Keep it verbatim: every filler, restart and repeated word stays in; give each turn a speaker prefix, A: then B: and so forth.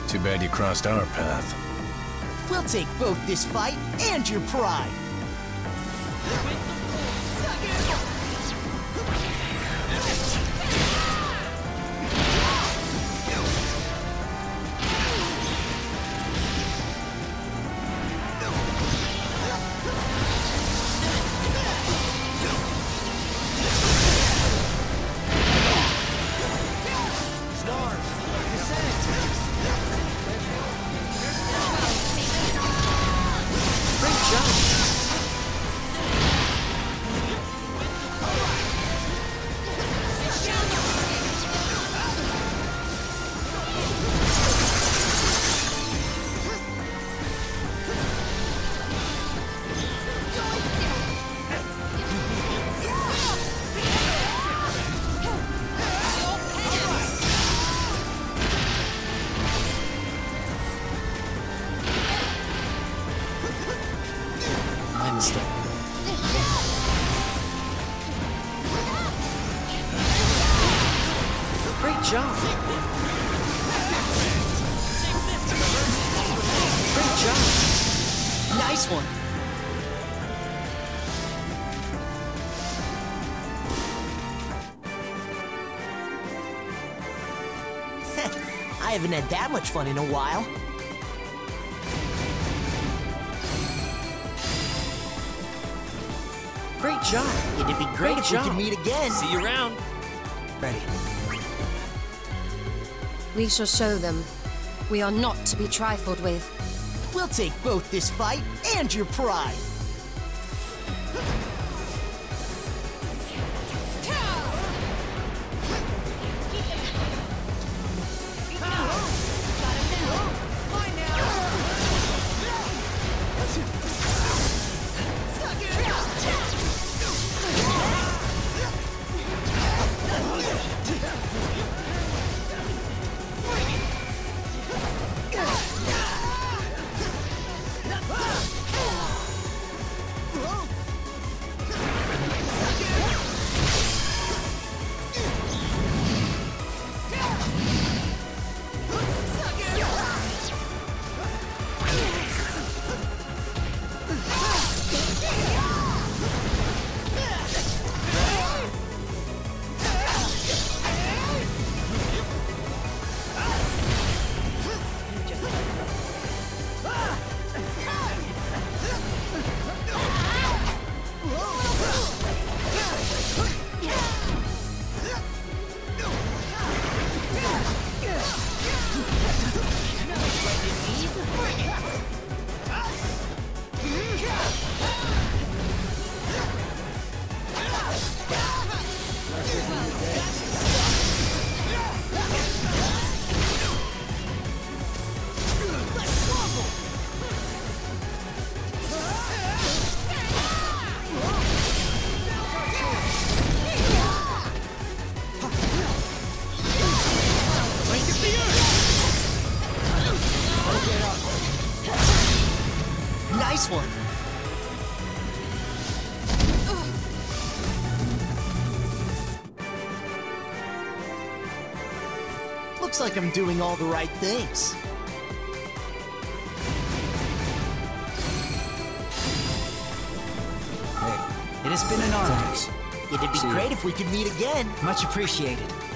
A: Too bad you crossed our path.
B: We'll take both this fight and your pride.
C: Great job. Great job. Nice one.
B: I haven't had that much fun in a while.
C: Great job.
B: It'd be great
C: Great
B: if
C: job.
B: we could meet again.
C: See you around.
B: Ready.
D: We shall show them. We are not to be trifled with.
B: We'll take both this fight and your pride. Nice one. Looks like I'm doing all the right things.
E: Hey, it has been an honor.
B: It'd be great if we could meet again.
E: Much appreciated.